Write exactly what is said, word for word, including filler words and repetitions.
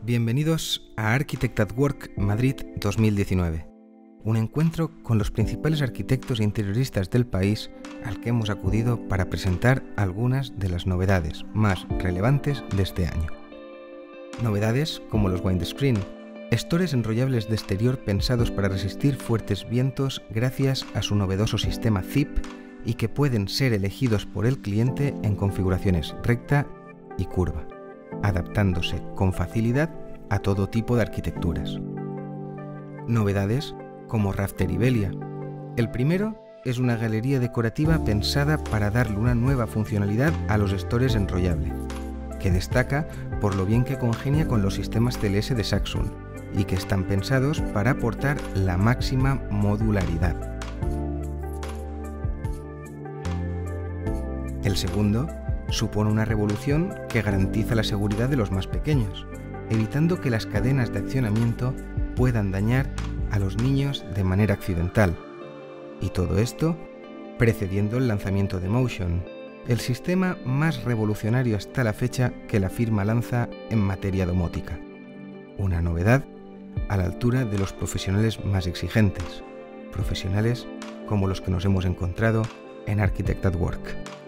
Bienvenidos a Architect at Work Madrid dos mil diecinueve, un encuentro con los principales arquitectos e interioristas del país al que hemos acudido para presentar algunas de las novedades más relevantes de este año. Novedades como los windscreen, estores enrollables de exterior pensados para resistir fuertes vientos gracias a su novedoso sistema zip y que pueden ser elegidos por el cliente en configuraciones recta y curva, adaptándose con facilidad a todo tipo de arquitecturas. Novedades como Rafter y Velia. El primero es una galería decorativa pensada para darle una nueva funcionalidad a los estores enrollable, que destaca por lo bien que congenia con los sistemas T L S de Saxon y que están pensados para aportar la máxima modularidad. El segundo supone una revolución que garantiza la seguridad de los más pequeños, evitando que las cadenas de accionamiento puedan dañar a los niños de manera accidental. Y todo esto precediendo el lanzamiento de Motion, el sistema más revolucionario hasta la fecha que la firma lanza en materia domótica. Una novedad a la altura de los profesionales más exigentes, profesionales como los que nos hemos encontrado en Architect at Work.